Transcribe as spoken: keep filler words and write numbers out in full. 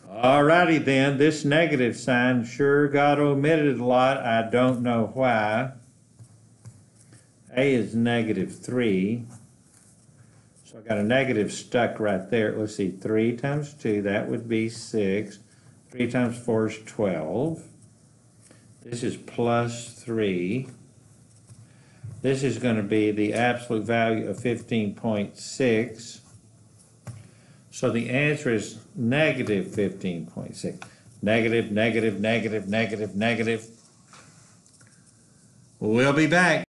Alrighty then, this negative sign sure got omitted a lot. I don't know why. A is negative three. So I got a negative stuck right there. Let's see, three times two, that would be six. three times four is twelve. This is plus three. This is going to be the absolute value of fifteen point six. So the answer is negative fifteen point six. Negative, negative, negative, negative, negative. We'll be back.